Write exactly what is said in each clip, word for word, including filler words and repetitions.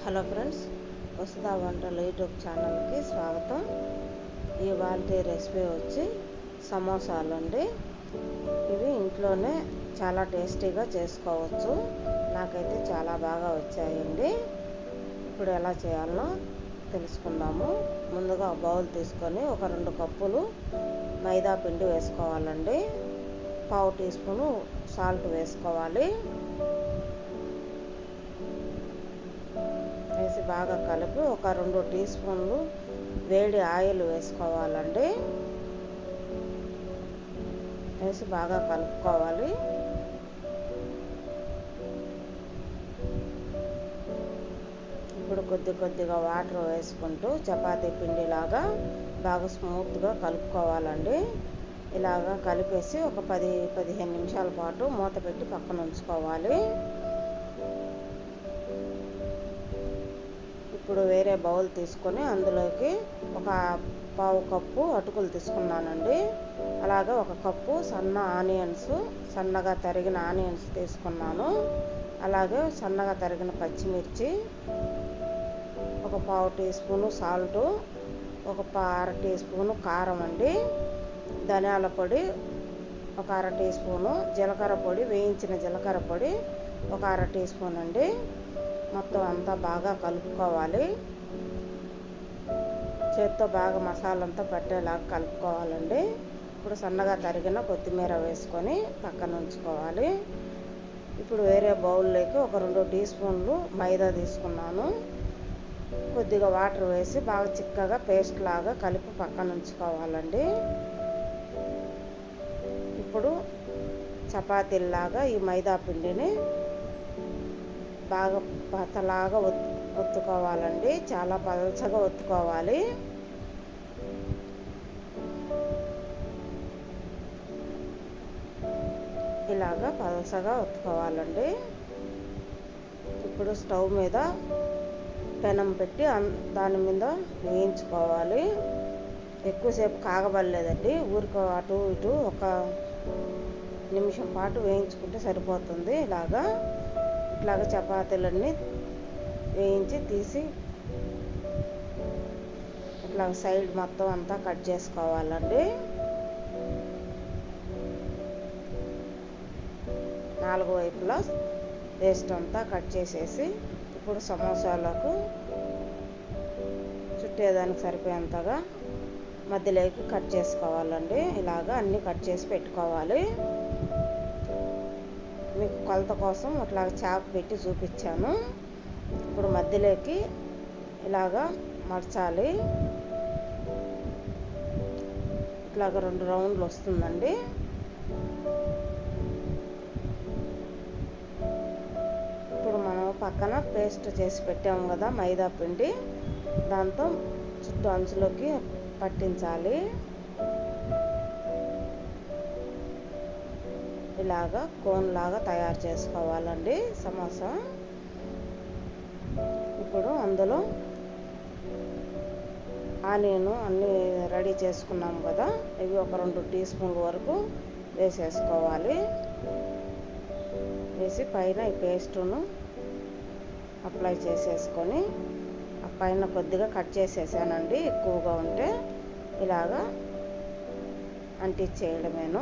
Hello friends, వసుధ వంటలు YouTube ఛానల్కి స్వాగతం. ఇవాళ రెసిపీ వచ్చి సమోసాలు అండి. ఇవి ఇంట్లోనే చాలా టేస్టీగా చేసుకోవచ్చు. నాకైతే చాలా బాగా వచ్చాయండి. ఇప్పుడు ఎలా చేయాలో తెలుసుకుందాము. ముందుగా బౌల్ తీసుకొని ఒక రెండు కప్పులు మైదా పిండి వేసుకోవాలండి. పావు టీ స్పూను సాల్ట్ వేసుకోవాలి. వేసి బాగా కలిపి ఒక రెండు టీ స్పూన్లు వేడి ఆయిల్ వేసుకోవాలండి. వేసి బాగా కలుపుకోవాలి. ఇప్పుడు కొద్ది కొద్దిగా వాటర్ వేసుకుంటూ చపాతీ పిండిలాగా బాగా స్మూత్గా కలుపుకోవాలండి. ఇలాగా కలిపేసి ఒక పది పదిహేను నిమిషాల పాటు మూత పెట్టి పక్కన ఉంచుకోవాలి. ఇప్పుడు వేరే బౌల్ తీసుకొని అందులోకి ఒక పావు కప్పు అటుకులు తీసుకున్నానండి. అలాగే ఒక కప్పు సన్న ఆనియన్స్, సన్నగా తరిగిన ఆనియన్స్ తీసుకున్నాను. అలాగే సన్నగా తరిగిన పచ్చిమిర్చి, ఒక పావు టీ స్పూను సాల్టు, ఒక అర టీ స్పూను కారం అండి. ధనియాల పొడి ఒక అర టీ స్పూను, జీలకర్ర పొడి, వేయించిన జీలకర్ర పొడి ఒక అర టీ స్పూన్ అండి. మొత్తం అంతా బాగా కలుపుకోవాలి. చేత్తో బాగా మసాలా అంతా పట్టేలాగా కలుపుకోవాలండి. ఇప్పుడు సన్నగా తరిగిన కొత్తిమీర వేసుకొని పక్కన ఉంచుకోవాలి. ఇప్పుడు వేరే బౌల్లోకి ఒక రెండు టీ స్పూన్లు మైదా తీసుకున్నాను. కొద్దిగా వాటర్ వేసి బాగా చిక్కగా పేస్ట్ లాగా కలిపి పక్కన ఉంచుకోవాలండి. ఇప్పుడు చపాతీలాగా ఈ మైదా పిండిని బాగా పతలాగా ఒత్తుకోవాలండి. చాలా పలచగా ఒత్తుకోవాలి. ఇలాగా పలచగా ఒత్తుకోవాలండి. ఇప్పుడు స్టవ్ మీద పెనం పెట్టి దాని మీద వేయించుకోవాలి. ఎక్కువసేపు కాగబడలేదండి. ఊరికి అటు ఇటు ఒక నిమిషం పాటు వేయించుకుంటే సరిపోతుంది. ఇలాగా ఇట్లాగా చపాతీలన్నీ వేయించి తీసి ఇట్లా సైడ్ మొత్తం అంతా కట్ చేసుకోవాలండి. నాలుగు వైపులా పేస్ట్ అంతా కట్ చేసేసి ఇప్పుడు సమోసాలకు చుట్టేదానికి సరిపోయేంతగా మధ్యలోకి కట్ చేసుకోవాలండి. ఇలాగా అన్నీ కట్ చేసి పెట్టుకోవాలి. మీకు కొలత కోసం అట్లా చాకు పెట్టి చూపించాను. ఇప్పుడు మధ్యలోకి ఇలాగా మడచాలి. ఇట్లాగ రెండు రౌండ్లు వస్తుందండి. ఇప్పుడు మనం పక్కన పేస్ట్ చేసి పెట్టాము కదా మైదా పిండి, దాంతో చుట్టూ అంచులోకి పట్టించాలి. ఇలాగా కోన్ లాగా తయారు చేసుకోవాలండి సమోసా. ఇప్పుడు అందులో ఆనియన్ అన్నీ రెడీ చేసుకున్నాం కదా, ఇవి ఒక రెండు టీ స్పూన్ల వరకు వేసేసుకోవాలి. వేసి పైన ఈ పేస్టును అప్లై చేసేసుకొని ఆ పైన కొద్దిగా కట్ చేసేసానండి. ఎక్కువగా ఉంటే ఇలాగా అంటించేయడమేను.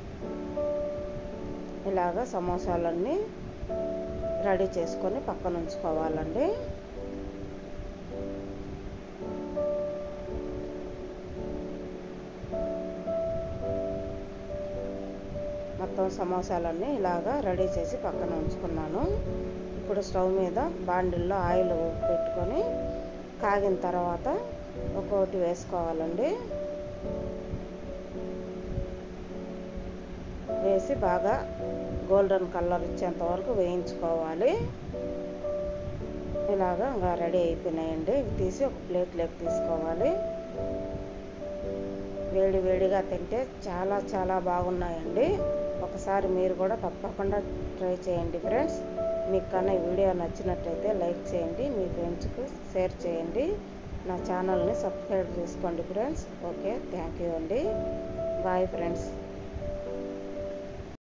ఇలాగా సమోసాలన్నీ రెడీ చేసుకొని పక్కన ఉంచుకోవాలండి. మొత్తం సమోసాలన్నీ ఇలాగా రెడీ చేసి పక్కన ఉంచుకున్నాను. ఇప్పుడు స్టవ్ మీద బాండిల్లో ఆయిల్ పెట్టుకొని కాగిన తర్వాత ఒక్కొక్కటి వేసుకోవాలండి. వేసి బాగా గోల్డెన్ కలర్ ఇచ్చేంత వరకు వేయించుకోవాలి. ఇలాగా ఇంకా రెడీ అయిపోయినాయండి. ఇవి తీసి ఒక ప్లేట్లోకి తీసుకోవాలి. వేడి వేడిగా తింటే చాలా చాలా బాగున్నాయండి. ఒకసారి మీరు కూడా తప్పకుండా ట్రై చేయండి ఫ్రెండ్స్. మీకు కన్నా ఈ వీడియో నచ్చినట్లయితే లైక్ చేయండి, మీ ఫ్రెండ్స్కి షేర్ చేయండి. నా ఛానల్ని సబ్స్క్రైబ్ చేసుకోండి ఫ్రెండ్స్. ఓకే, థ్యాంక్ యూ అండి. Bye friends.